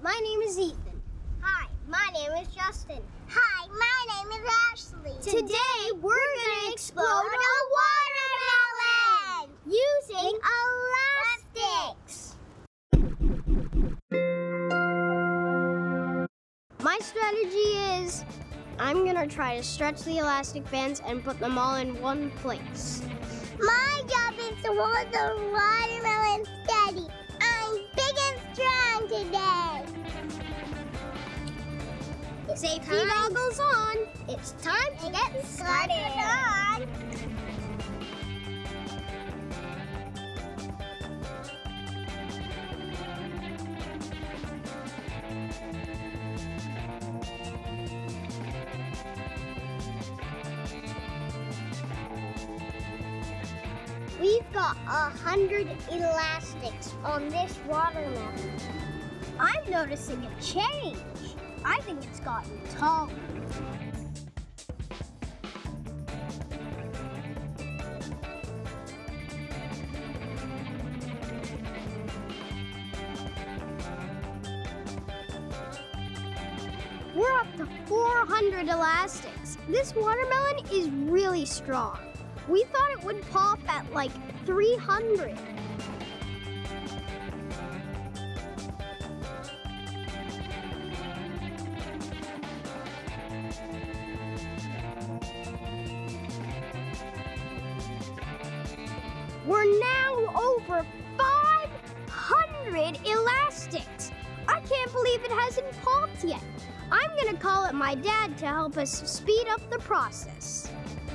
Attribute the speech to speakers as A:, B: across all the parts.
A: My name is Ethan.
B: Hi, my name is Justin. Hi, my name is Ashley.
A: Today, we're going to explode
B: a watermelon using elastics.
A: My strategy is I'm going to try to stretch the elastic bands and put them all in one place.
B: My job is to hold the watermelon steady. I'm big and strong today.
A: Safety goggles on.
B: It's time to get started. We've got 100 elastics on this watermelon.
A: I'm noticing a change. I think it's gotten taller. We're up to 400 elastics. This watermelon is really strong. We thought it would pop at like 300. We're now over 500 elastics. I can't believe it hasn't popped yet. I'm gonna call up my dad to help us speed up the process.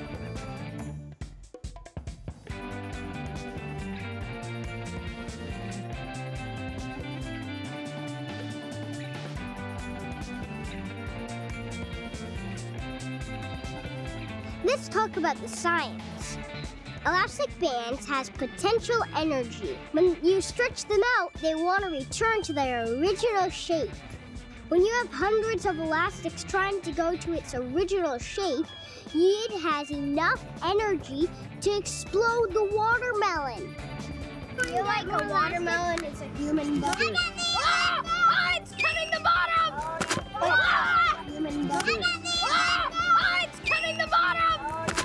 B: Let's talk about the science. Elastic bands has potential energy. When you stretch them out, they want to return to their original shape. When you have hundreds of elastics trying to go to its original shape, it has enough energy to explode the watermelon.
A: I feel like a watermelon is a human body. It's cutting the bottom! Human body. It's cutting the bottom!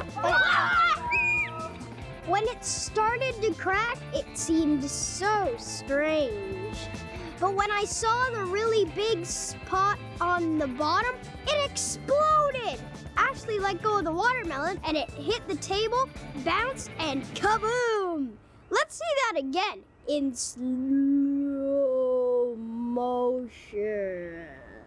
A: When it started to crack, it seemed so strange. But when I saw the really big spot on the bottom, it exploded! Ashley let go of the watermelon and it hit the table, bounced, and kaboom! Let's see that again in slow motion.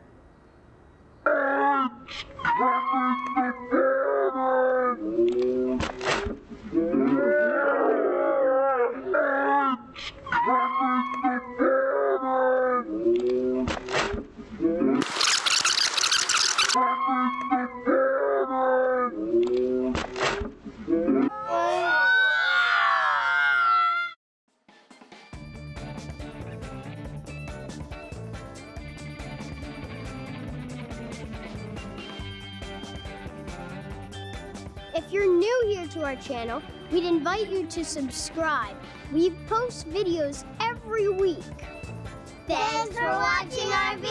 A: If you're new here to our channel, we'd invite you to subscribe. We post videos every week.
B: Thanks for watching our video.